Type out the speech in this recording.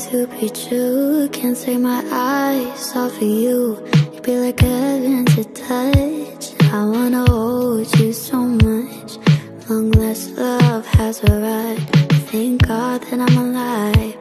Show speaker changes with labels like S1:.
S1: to be true. Can't take my eyes off of you. You'd be like heaven to touch. I wanna hold you so much. Long last love has arrived. Thank God that I'm alive.